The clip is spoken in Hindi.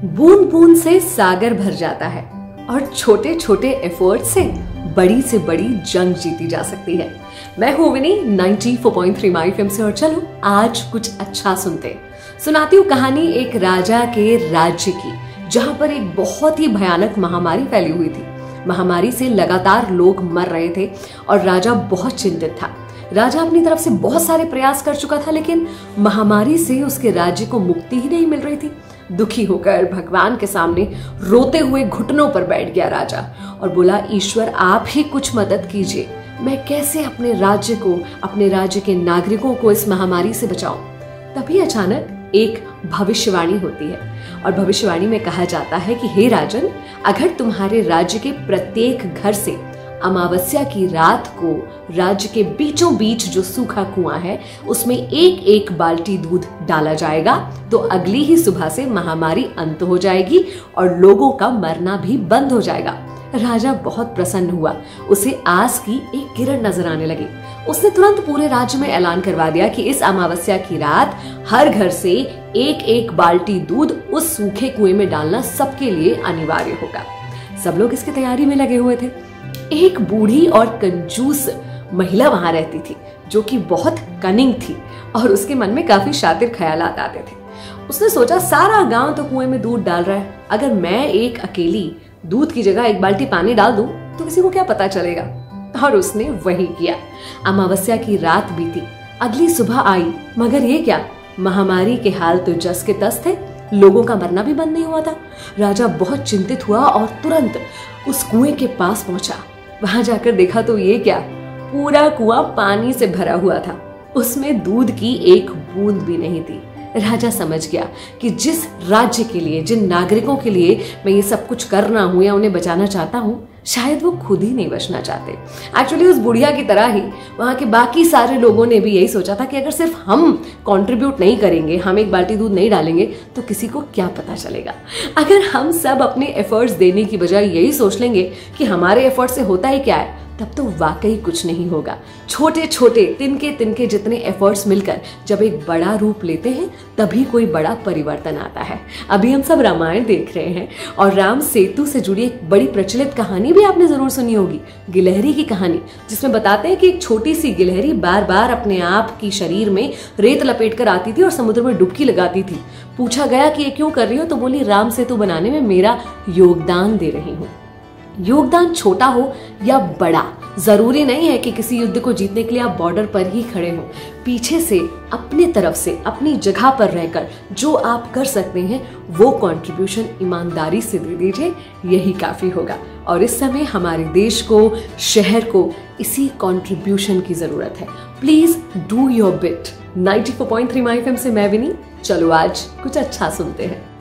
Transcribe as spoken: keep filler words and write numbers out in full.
बूंद बूंद से सागर भर जाता है और छोटे छोटे एफर्ट से बड़ी से बड़ी जंग जीती जा सकती है। मैं हूं विनी चौरानवे पॉइंट तीन माई एफएम से और चलो आज कुछ अच्छा सुनते सुनाती हूँ कहानी एक राजा के राज्य की, जहां पर एक बहुत ही भयानक महामारी फैली हुई थी। महामारी से लगातार लोग मर रहे थे और राजा बहुत चिंतित था। राजा अपनी तरफ से बहुत सारे प्रयास कर चुका था, लेकिन महामारी से उसके राज्य को मुक्ति ही नहीं मिल रही थी। दुखी होकर भगवान के सामने रोते हुए घुटनों पर बैठ गया राजा और बोला, ईश्वर आप ही कुछ मदद कीजिए, मैं कैसे अपने राज्य को, अपने राज्य के नागरिकों को इस महामारी से बचाऊं। तभी अचानक एक भविष्यवाणी होती है और भविष्यवाणी में कहा जाता है कि हे राजन, अगर तुम्हारे राज्य के प्रत्येक घर से अमावस्या की रात को राज्य के बीचों बीच जो सूखा कुआं है उसमें एक एक बाल्टी दूध डाला जाएगा तो अगली ही सुबह से महामारी अंत हो जाएगी और लोगों का मरना भी बंद हो जाएगा। राजा बहुत प्रसन्न हुआ, उसे आस की एक किरण नजर आने लगी। उसने तुरंत पूरे राज्य में ऐलान करवा दिया कि इस अमावस्या की रात हर घर से एक एक बाल्टी दूध उस सूखे कुएं में डालना सबके लिए अनिवार्य होगा। सब लोग इसकी तैयारी में लगे हुए थे। एक बूढ़ी और कंजूस महिला वहां रहती थी जो कि बहुत कनिंग थी और उसके मन में काफी शातिर ख्यालात आते थे। उसने सोचा, सारा गांव तो कुएं में दूध डाल रहा है, अगर मैं एक अकेली दूध की जगह एक बाल्टी पानी डाल दूं तो किसी को क्या पता चलेगा। और उसने वही किया। अमावस्या की रात बीती, अगली सुबह आई, मगर ये क्या, महामारी के हाल तो जस के तस थे, लोगों का मरना भी बंद नहीं हुआ था। राजा बहुत चिंतित हुआ और तुरंत उस कुएं के पास पहुंचा। वहां जाकर देखा तो ये क्या, पूरा कुआं पानी से भरा हुआ था, उसमें दूध की एक बूंद भी नहीं थी। राजा समझ गया कि जिस राज्य के लिए, जिन नागरिकों के लिए मैं ये सब कुछ कर रहा हूं या उन्हें बचाना चाहता हूं, शायद वो खुद ही नहीं बचना चाहते। एक्चुअली उस बुढ़िया की तरह ही वहां के बाकी सारे लोगों ने भी यही सोचा था कि अगर सिर्फ हम कंट्रीब्यूट नहीं करेंगे, हम एक बाल्टी दूध नहीं डालेंगे तो किसी को क्या पता चलेगा। अगर हम सब अपने एफर्ट्स देने की बजाय यही सोच लेंगे कि हमारे एफर्ट से होता ही क्या है, तब तो वाकई कुछ नहीं होगा। छोटे छोटे तिनके तिनके जितने एफर्ट्स मिलकर जब एक बड़ा रूप लेते हैं तभी कोई बड़ा परिवर्तन आता है। अभी हम सब रामायण देख रहे हैं और राम सेतु से जुड़ी एक बड़ी प्रचलित कहानी भी आपने जरूर सुनी होगी, गिलहरी की कहानी, जिसमें बताते हैं कि एक छोटी सी गिलहरी बार बार अपने आप की शरीर में रेत लपेट कर आती थी और समुद्र में डुबकी लगाती थी। पूछा गया कि ये क्यों कर रही हो, तो बोली, राम सेतु बनाने में मेरा योगदान दे रही हूँ। योगदान छोटा हो या बड़ा, जरूरी नहीं है कि किसी युद्ध को जीतने के लिए आप बॉर्डर पर ही खड़े हो। पीछे से अपनी तरफ से अपनी जगह पर रहकर जो आप कर सकते हैं वो कंट्रीब्यूशन ईमानदारी से दे दीजिए, यही काफी होगा। और इस समय हमारे देश को, शहर को इसी कंट्रीब्यूशन की जरूरत है। Please do your bit. चौरानवे पॉइंट तीन माई एफएम से मैं विनी, चलो आज कुछ अच्छा सुनते हैं।